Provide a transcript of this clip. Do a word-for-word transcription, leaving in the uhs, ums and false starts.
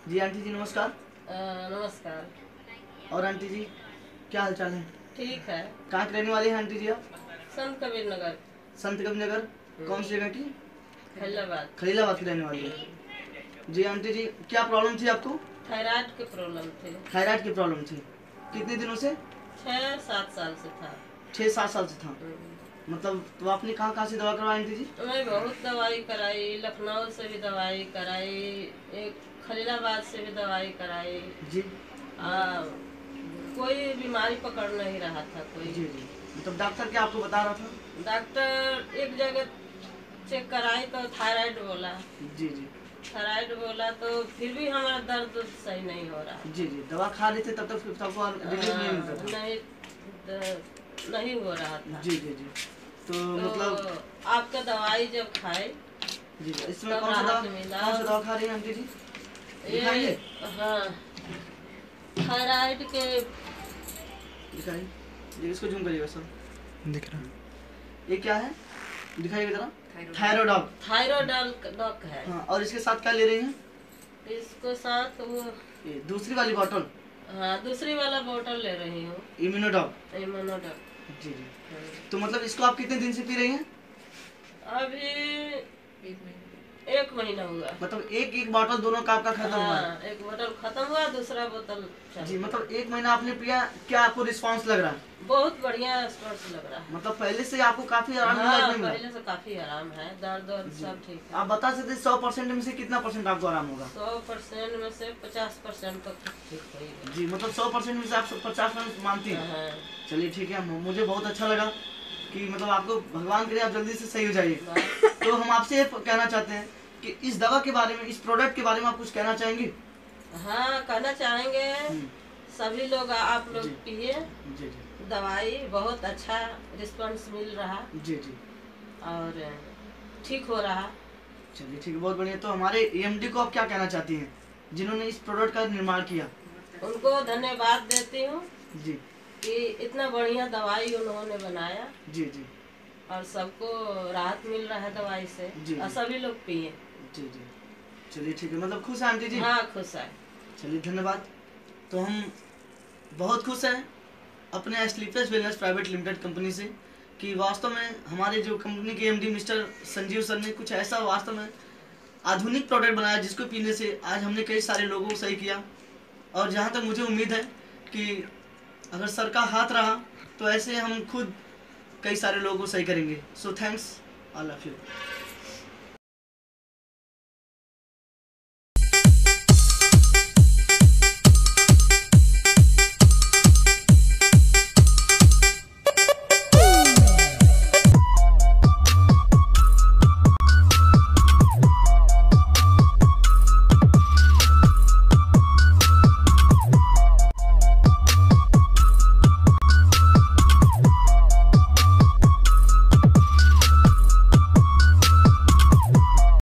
जी aunty जी नमस्कार। अ, नमस्कार। और आंटी जी क्या हाल चाल है? ठीक है। कहाँ के रहने वाले हैं आंटी जी आप? संत कबीर नगर। संत कबीर नगर। कौन सी जगह की? खैलाबाद। खलीलाबाद की रहने वाली है। जी आंटी जी क्या प्रॉब्लम थी आपको? थायराइड की प्रॉब्लम थी। थायराइड की प्रॉब्लम थी। कितने दिनों से? छह सात साल से था। छः सात साल से था। हम्म। मतलब तो आपने कहाँ कहाँ से दवा करवाई आंटी जी? मैं बहुत दवाई कराई, लखनऊ से भी दवाई कराई, एक खलीलाबाद से भी दवाई कराई। जी आ, कोई बीमारी पकड़ नहीं रहा था कोई। जी जी मतलब डॉक्टर क्या आपको बता रहा था? डॉक्टर एक जगह चेक कराई तो थायराइड बोला। जी जी थायराइड बोला तो फिर भी हमारा दर्द सही नहीं हो रहा। जी जी दवा खा रहे थे तब तक सबको रिलीफ नहीं मिलता था? नहीं द- नहीं हो रहा था। जी जी जी तो, तो मतलब आपका दवाई जब खाए जी जी इसमें तब कौन सा दवा राहत मिला। कौन सा दवा खा रही हैं आंटी जी? ये दिखाइए हाँ, थायराइड के। दिखाइए जी इसको जूम करिएगा सर। दिख रहा ये क्या है? दिखाइएगा जरा। थायरोडॉग। थायरोडॉल डॉक है। हाँ और इसके साथ क्या ले रही हैं? इसको साथ वो ये दूसरी वाली बॉटल हाँ दूसरी वाला बोतल ले रही हूँ, इम्यूनोडॉग। इम्यूनोडॉल। जी जी तो मतलब इसको आप कितने दिन से पी रही हैं? अभी एक महीना हुआ। मतलब एक एक बॉटल दोनों का आपका खत्म हुआ है? हाँ, एक बोतल खत्म हुआ, दूसरा बोतल चालू। जी मतलब एक महीना आपने पिया, क्या आपको रिस्पांस लग रहा है? बहुत बढ़िया स्पर्श लग रहा है। मतलब पहले से आपको काफी आराम हाँ, मिला इसमें? पहले से काफी आराम है, दर्द वर्द सब ठीक है। आप बता सकते सौ परसेंट में से कितना परसेंट आपको आराम होगा? सौ परसेंट में से पचास परसेंट तक ठीक होगी। जी मतलब सौ परसेंट में से आप पचास परसेंट मानती हैं? हाँ। चलिए ठीक है, मुझे बहुत अच्छा लगा कि मतलब आपको भगवान करे आप जल्दी से सही हो जाइए। बस। तो हम आपसे ये कहना चाहते हैं कि इस दवा के बारे में, इस प्रोडक्ट के बारे में आप कुछ कहना चाहेंगे? हाँ कहना चाहेंगे, सभी लोग आप लोग जी। पिए जी जी दवाई, बहुत अच्छा रिस्पांस मिल रहा जी जी और ठीक हो रहा। चलिए ठीक है, बहुत बढ़िया। तो हमारे एएमडी को आप क्या कहना चाहती हैं जिन्होंने इस प्रोडक्ट का निर्माण किया? उनको धन्यवाद देती हूँ जी कि इतना बढ़िया दवाई उन्होंने बनाया जी जी और सबको राहत मिल रहा है दवाई से जी, और जी। सभी लोग पिए। जी जी चलिए ठीक है, मतलब खुश हैं आंटी जी? हाँ खुश है। चलिए धन्यवाद। तो हम बहुत खुश हैं अपने sleepless wellness private limited company से कि वास्तव में हमारे जो कंपनी के एमडी मिस्टर संजीव सर ने कुछ ऐसा वास्तव में आधुनिक प्रोडक्ट बनाया जिसको पीने से आज हमने कई सारे लोगों को सही किया। और जहाँ तक मुझे उम्मीद है कि अगर सर का हाथ रहा तो ऐसे हम खुद कई सारे लोगों को सही करेंगे। So thanks, I love you.